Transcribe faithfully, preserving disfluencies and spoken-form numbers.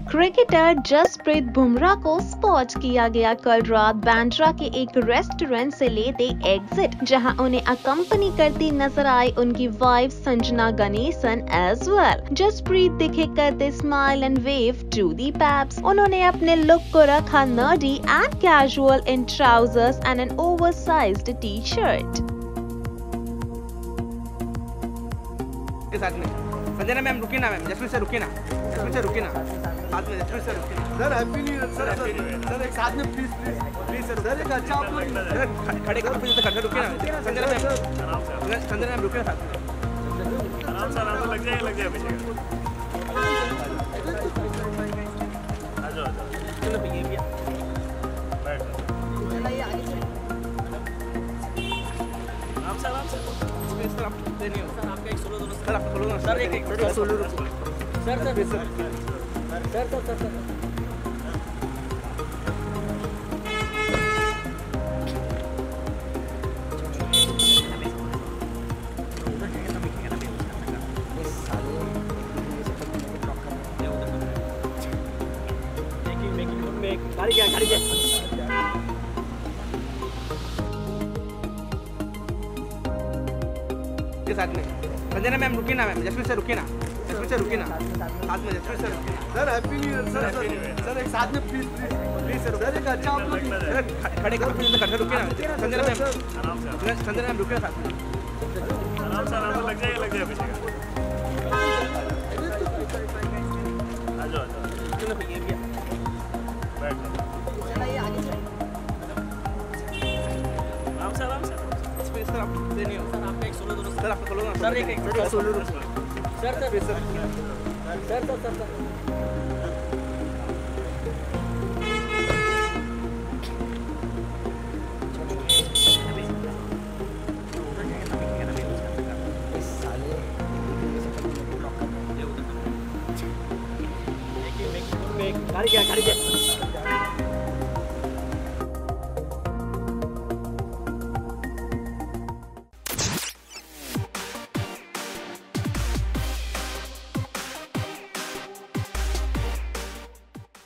Cricketer Jasprit Bumrah को spot किया गया कल रात बांद्रा के एक रेस्टोरेंट से लेते एग्जिट, जहां उन्हें अकंपनी करती नजर आई उनकी wife Sanjana Ganesan as well. Jasprit दिखे करते smile and wave to the paps. उन्होंने अपने लुक को रखा nerdy and casual in trousers and an oversized T shirt. Sanjana ma'am रुकी ना, मैम जसप्रीत सर रुकी ना, जसप्रीत सर रुकी ना, साथ में जसप्रीत सर रुकी ना। Sir happy new year sir, sir एक साथ में please please please sir, sir एक अच्छा आप लोग सर खड़े करो, प्लीज खड़े रुकी ना। संजना मैम, संजना मैम रुकी ना, साथ में आराम से आराम से लग जाए लग जाए पीछे आ जाओ आ जाओ, चलो ये भी बैठ चला, ये आगे से आराम से आराम से सर आप देनी हो सर, आपका एक सोलो दोनों सर, आपका सोलो सर, एक एक solo sir sir sir sir sir sir sir गाड़ी क्या गाड़ी क्या के साथ में संजना मैम रुकी ना, मैम जसप्रीत सर रुकी ना, जसप्रीत सर रुकी ना, साथ में जसप्रीत सर रुकी ना। Sir happy new year sir, sir एक साथ में please please please sir, sir एक अच्छा आप लोग सर खड़े करो, प्लीज खड़े रुकी ना। संजना मैम आराम से, संजना मैम रुकी ना, साथ में आराम से आराम से लग जाए लग जाए पीछे आ जाओ आ जाओ, चलो ये भी बैठ चला, ये आगे से आराम से आराम से सर आप देनी हो सर, आपका एक सोलो दोनों सर, आपका सोलो सर, एक एक solo sir sir sir sir sir sir sir गाड़ी क्या गाड़ी क्या